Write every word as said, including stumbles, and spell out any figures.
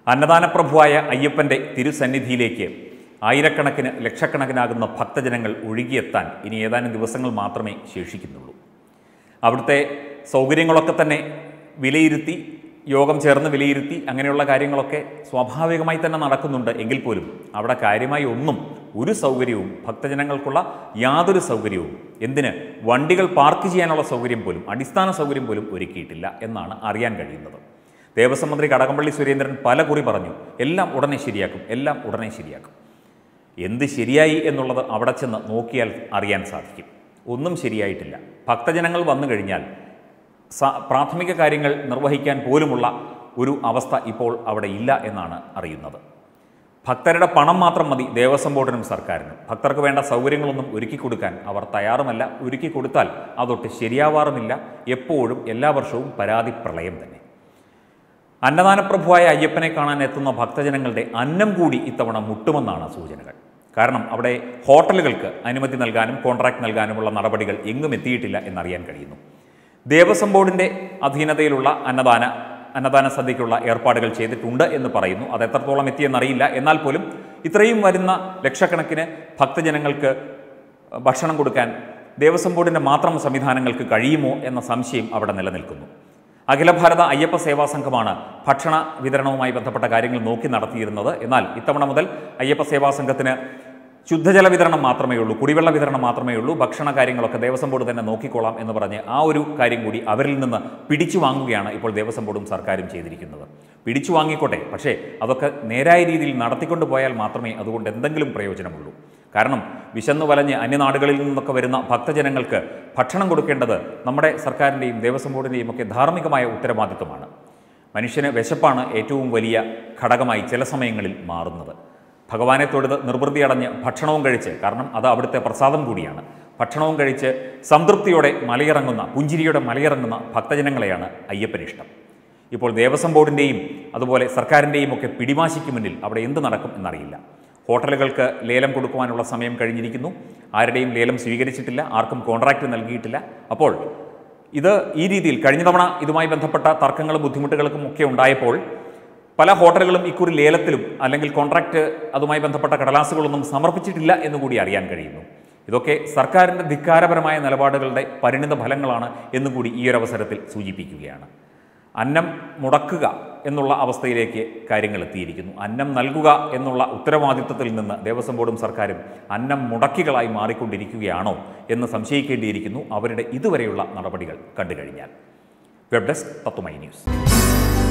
അന്നദാനപ്രഭുവായ അയ്യപ്പൻ്റെ തിരുസന്നിധിയിലേക്ക് ആയിരക്കണക്കിന് ലക്ഷക്കണക്കിനാകുന്ന ഭക്തജനങ്ങൾ ഒഴുകിയെത്താൻ ഇനി ഏതാനും ദിവസങ്ങൾ മാത്രമേ ശേഷിക്കുന്നുള്ളൂ. അവിടുത്തെ സൗകര്യങ്ങളൊക്കെ തന്നെ വിലയിരുത്തി, യോഗം ചേർന്ന് വിലയിരുത്തി അങ്ങനെയുള്ള കാര്യങ്ങളൊക്കെ സ്വാഭാവികമായി തന്നെ നടക്കുന്നുണ്ട്. എങ്കിൽ പോലും അവിടെ കാര്യമായി ഒന്നും ഒരു സൗകര്യവും ഭക്തജനങ്ങൾക്കുള്ള യാതൊരു സൗകര്യവും, എന്തിന് വണ്ടികൾ പാർക്ക് ചെയ്യാനുള്ള സൗകര്യം പോലും, അടിസ്ഥാന സൗകര്യം പോലും ഒരുക്കിയിട്ടില്ല എന്നാണ് അറിയാൻ കഴിയുന്നത്. ദേവസ്വം മന്ത്രി കടകംപള്ളി സുരേന്ദ്രൻ പല കുറി പറഞ്ഞു, എല്ലാം ഉടനെ ശരിയാക്കും, എല്ലാം ഉടനെ ശരിയാക്കും. എന്ത് ശരിയായി എന്നുള്ളത് അവിടെ ചെന്ന് നോക്കിയാൽ അറിയാൻ സാധിക്കും. ഒന്നും ശരിയായിട്ടില്ല. ഭക്തജനങ്ങൾ വന്നു കഴിഞ്ഞാൽ പ്രാഥമിക കാര്യങ്ങൾ നിർവഹിക്കാൻ പോലുമുള്ള ഒരു അവസ്ഥ ഇപ്പോൾ അവിടെ ഇല്ല എന്നാണ് അറിയുന്നത്. ഭക്തരുടെ പണം മാത്രം മതി ദേവസ്വം ബോർഡിനും സർക്കാരിനും. ഭക്തർക്ക് വേണ്ട സൗകര്യങ്ങളൊന്നും ഒരുക്കി കൊടുക്കാൻ അവർ തയ്യാറുമല്ല. ഒരുക്കി കൊടുത്താൽ അതൊട്ട് ശരിയാവാറുമില്ല. എപ്പോഴും എല്ലാ വർഷവും പരാതി പ്രളയം തന്നെ. അന്നദാനപ്രഭുവായ അയ്യപ്പനെ കാണാൻ എത്തുന്ന ഭക്തജനങ്ങളുടെ അന്നം കൂടി ഇത്തവണ മുട്ടുമെന്നാണ് സൂചനകൾ. കാരണം അവിടെ ഹോട്ടലുകൾക്ക് അനുമതി നൽകാനും കോൺട്രാക്ട് നൽകാനുമുള്ള നടപടികൾ എങ്ങും എത്തിയിട്ടില്ല എന്നറിയാൻ കഴിയുന്നു. ദേവസ്വം ബോർഡിൻ്റെ അധീനതയിലുള്ള അന്നദാന അന്നദാന സദ്യയ്ക്കുള്ള ഏർപ്പാടുകൾ ചെയ്തിട്ടുണ്ട് എന്ന് പറയുന്നു. അത് എത്രത്തോളം എത്തിയെന്നറിയില്ല. എന്നാൽ പോലും ഇത്രയും വരുന്ന ലക്ഷക്കണക്കിന് ഭക്തജനങ്ങൾക്ക് ഭക്ഷണം കൊടുക്കാൻ ദേവസ്വം ബോർഡിൻ്റെ മാത്രം സംവിധാനങ്ങൾക്ക് കഴിയുമോ എന്ന സംശയം അവിടെ നിലനിൽക്കുന്നു. അഖില ഭാരത അയ്യപ്പ സേവാ സംഘമാണ് ഭക്ഷണ വിതരണവുമായി ബന്ധപ്പെട്ട കാര്യങ്ങൾ നോക്കി നടത്തിയിരുന്നത്. എന്നാൽ ഇത്തവണ മുതൽ അയ്യപ്പ സേവാ സംഘത്തിന് ശുദ്ധജല വിതരണം മാത്രമേ ഉള്ളൂ, കുടിവെള്ള വിതരണം മാത്രമേ ഉള്ളൂ. ഭക്ഷണ കാര്യങ്ങളൊക്കെ ദേവസ്വം ബോർഡ് തന്നെ നോക്കിക്കോളാം എന്ന് പറഞ്ഞ് ആ ഒരു കാര്യം കൂടി അവരിൽ നിന്ന് പിടിച്ചു വാങ്ങുകയാണ് ഇപ്പോൾ ദേവസ്വം ബോർഡും സർക്കാരും ചെയ്തിരിക്കുന്നത്. പിടിച്ചു വാങ്ങിക്കോട്ടെ, പക്ഷേ അതൊക്കെ നേരായ രീതിയിൽ നടത്തിക്കൊണ്ട് പോയാൽ മാത്രമേ അതുകൊണ്ട് എന്തെങ്കിലും പ്രയോജനമുള്ളൂ. കാരണം വിശന്നു വലഞ്ഞ് അന്യനാടുകളിൽ നിന്നൊക്കെ വരുന്ന ഭക്തജനങ്ങൾക്ക് ഭക്ഷണം കൊടുക്കേണ്ടത് നമ്മുടെ സർക്കാരിൻ്റെയും ദേവസ്വം ബോർഡിൻ്റെയും ഒക്കെ ധാർമ്മികമായ ഉത്തരവാദിത്വമാണ്. മനുഷ്യന് വിശപ്പാണ് ഏറ്റവും വലിയ ഘടകമായി ചില സമയങ്ങളിൽ മാറുന്നത്. ഭഗവാനെ തൊഴുത് നിർവൃതി അടഞ്ഞ് ഭക്ഷണവും കഴിച്ച്, കാരണം അത് അവിടുത്തെ പ്രസാദം കൂടിയാണ്, ഭക്ഷണവും കഴിച്ച് സംതൃപ്തിയോടെ മലയിറങ്ങുന്ന, പുഞ്ചിരിയോടെ മലയിറങ്ങുന്ന ഭക്തജനങ്ങളെയാണ് അയ്യപ്പനിഷ്ടം. ഇപ്പോൾ ദേവസ്വം ബോർഡിൻ്റെയും അതുപോലെ സർക്കാരിൻ്റെയും ഒക്കെ പിടിവാശിക്ക് മുന്നിൽ അവിടെ എന്ത് നടക്കും എന്നറിയില്ല. ഹോട്ടലുകൾക്ക് ലേലം കൊടുക്കുവാനുള്ള സമയം കഴിഞ്ഞിരിക്കുന്നു. ആരുടെയും ലേലം സ്വീകരിച്ചിട്ടില്ല, ആർക്കും കോൺട്രാക്റ്റ് നൽകിയിട്ടില്ല. അപ്പോൾ ഇത് ഈ രീതിയിൽ കഴിഞ്ഞ തവണ ഇതുമായി ബന്ധപ്പെട്ട തർക്കങ്ങളും ബുദ്ധിമുട്ടുകൾക്കും ഒക്കെ ഉണ്ടായപ്പോൾ പല ഹോട്ടലുകളും ഇക്കുറി ലേലത്തിലും അല്ലെങ്കിൽ കോൺട്രാക്റ്റ് അതുമായി ബന്ധപ്പെട്ട കടലാസുകളൊന്നും സമർപ്പിച്ചിട്ടില്ല എന്നുകൂടി അറിയാൻ കഴിയുന്നു. ഇതൊക്കെ സർക്കാരിൻ്റെ ധിക്കാരപരമായ നിലപാടുകളുടെ പരിണിത ഫലങ്ങളാണ് എന്നുകൂടി ഈ ഒരു അവസരത്തിൽ സൂചിപ്പിക്കുകയാണ്. അന്നം മുടക്കുക എന്നുള്ള അവസ്ഥയിലേക്ക് കാര്യങ്ങൾ എത്തിയിരിക്കുന്നു. അന്നം നൽകുക എന്നുള്ള ഉത്തരവാദിത്വത്തിൽ നിന്ന് ദേവസ്വം ബോർഡും സർക്കാരും അന്നം മുടക്കികളായി മാറിക്കൊണ്ടിരിക്കുകയാണോ എന്ന് സംശയിക്കേണ്ടിയിരിക്കുന്നു അവരുടെ ഇതുവരെയുള്ള നടപടികൾ കണ്ടു കഴിഞ്ഞാൽ. Web desk Tatwamayi news.